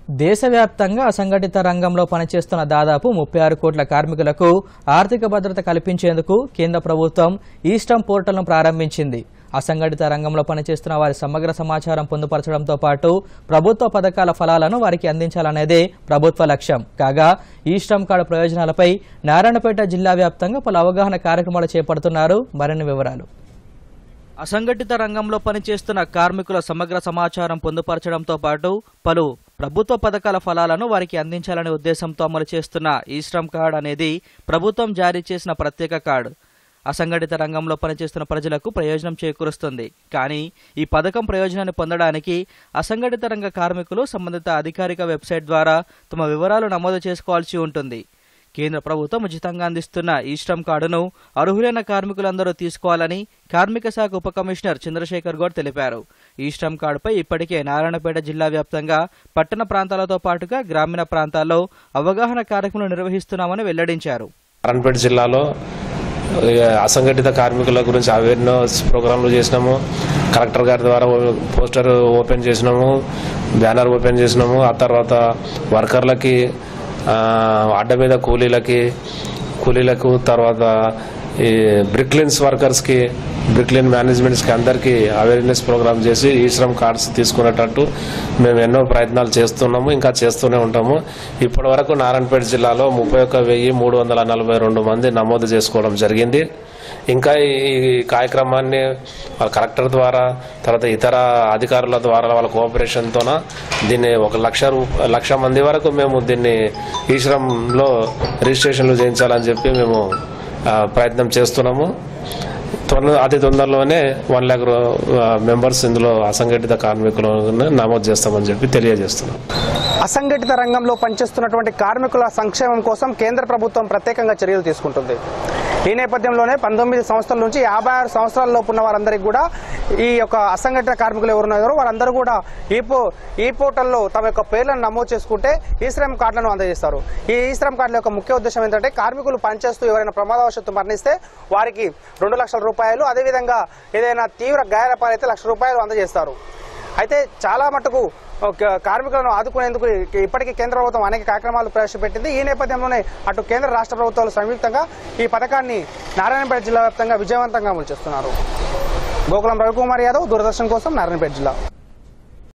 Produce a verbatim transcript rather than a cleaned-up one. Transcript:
దేశవ్యాప్తంగా అసంఘటిత రంగంలో పనిచేస్తున్న దాదాపు ముప్పై ఆరు కోట్ల కార్మికులకు ఆర్థిక భద్రత కల్పించేందుకు కేంద్ర ప్రభుత్వం ఈస్టమ్ పోర్టల్ను ప్రారంభించింది. అసంఘటిత రంగంలో పనిచేస్తున్న వారి సమగ్ర సమాచారం పొందుపరచడంతో పాటు ప్రభుత్వ పథకాల ఫలాలను వారికి అందించాలనేదే ప్రభుత్వ లక్ష్యం. కాగా ఈస్టమ్ కార్డు ప్రయోజనాలపై నారాయణపేట జిల్లా వ్యాప్తంగా పలు అవగాహన కార్యక్రమాలు చేపడుతున్నారు. మరిన్ని వివరాలు. అసంఘటిత రంగంలో పనిచేస్తున్న కార్మికుల సమగ్ర సమాచారం పొందుపరచడంతో పాటు పలు ప్రభుత్వ పథకాల ఫలాలను వారికి అందించాలనే ఉద్దేశంతో అమలు చేస్తున్న ఈస్టమ్ కార్డ్ అనేది ప్రభుత్వం జారీ చేసిన ప్రత్యేక కార్డు. అసంఘటిత రంగంలో పనిచేస్తున్న ప్రజలకు ప్రయోజనం చేకూరుస్తుంది. కానీ ఈ పథకం ప్రయోజనాన్ని పొందడానికి అసంఘటిత రంగ కార్మికులు సంబంధిత అధికారిక వెబ్సైట్ ద్వారా తమ వివరాలు నమోదు చేసుకోవాల్సి ఉంటుంది. కేంద్ర ప్రభుత్వం ఉచితంగా అందిస్తున్న ఈస్టమ్ కార్డును అర్హులైన కార్మికులందరూ తీసుకోవాలని కార్మిక శాఖ ఉప కమిషనర్ చంద్రశేఖర్ గౌడ్ తెలిపారు. ఈస్టమ్ కార్డుపై ఇప్పటికే నారాయణపేట జిల్లా వ్యాప్తంగా పట్టణ ప్రాంతాలతో పాటుగా గ్రామీణ ప్రాంతాల్లో అవగాహన కార్యక్రమాలు నిర్వహిస్తున్నామని వెల్లడించారు. నారాయణపేట జిల్లాలో అసంఘటిత కార్మికుల గురించి అవేర్నెస్ ప్రోగ్రాంలు చేసినాము. కలెక్టర్ గారి ద్వారా పోస్టర్ ఓపెన్ చేసినాము, బ్యానర్ ఓపెన్ చేసినాము. ఆ తర్వాత వర్కర్లకి, అడ్డ మీద కూలీలకి కూలీలకు తర్వాత ఈ బ్రిక్లిన్స్ వర్కర్స్కి, బ్రిక్లిన్ మేనేజ్మెంట్స్కి అందరికీ అవేర్నెస్ ప్రోగ్రామ్ చేసి ఈ శ్రమ్ కార్డ్స్ తీసుకునేటట్టు మేము ఎన్నో ప్రయత్నాలు చేస్తున్నాము, ఇంకా చేస్తూనే ఉంటాము. ఇప్పటి వరకు నారాయణపేట జిల్లాలో ముప్పై ఒక్క వెయ్యి మూడు వందల నలభై రెండు మంది నమోదు చేసుకోవడం జరిగింది. ఇంకా ఈ కార్యక్రమాన్ని కలెక్టర్ ద్వారా తర్వాత ఇతర అధికారుల ద్వారా వాళ్ళ కోఆపరేషన్తోన దీన్ని ఒక లక్ష లక్ష మంది వరకు మేము దీన్ని ఈ శ్రమ్లో రిజిస్ట్రేషన్లు చేయించాలని చెప్పి మేము ప్రయత్నం చేస్తున్నాము. అతి తొందరలోనే వన్ ల్యాక్ మెంబర్స్ ఇందులో అసంఘటిత కార్మికులను నమోదు చేస్తామని చెప్పి తెలియజేస్తున్నాం. అసంఘటిత రంగంలో పనిచేస్తున్నటువంటి కార్మికుల సంక్షేమం కోసం కేంద్ర ప్రభుత్వం ప్రత్యేకంగా చర్యలు తీసుకుంటుంది. ఈ నేపథ్యంలోనే పంతొమ్మిది సంవత్సరాల నుంచి యాభై ఆరు సంవత్సరాల లోపు ఉన్న వారందరికీ కూడా ఈ యొక్క అసంఘటిత కార్మికులు ఎవరున్నారో వారందరూ కూడా ఈ పో ఈ పోర్టల్లో తమ యొక్క పేర్లను నమోదు చేసుకుంటే ఈ శ్రమ్ కార్డులను అందజేస్తారు. ఈ ఈ శ్రమ్ కార్డుల యొక్క ముఖ్య ఉద్దేశం ఏంటంటే కార్మికులు పనిచేస్తూ ఎవరైనా ప్రమాదవశాత్తు మరణిస్తే వారికి రెండు లక్షల రూపాయలు, అదేవిధంగా ఏదైనా తీవ్ర గాయాల పాలైతే లక్ష రూపాయలు అందజేస్తారు. అయితే చాలా మటుకు కార్మికులను ఆదుకునేందుకు ఇప్పటికీ కేంద్ర ప్రభుత్వం అనేక కార్యక్రమాలు ప్రవేశపెట్టింది. ఈ నేపథ్యంలోనే అటు కేంద్ర రాష్ట్ర ప్రభుత్వాలు సంయుక్తంగా ఈ పథకాన్ని నారాయణపేట జిల్లా వ్యాప్తంగా విజయవంతంగా అమలు చేస్తున్నారు. గోకులం రవికుమార్ యాదవ్, దూరదర్శన్ కోసం, నారాయణపేట జిల్లా.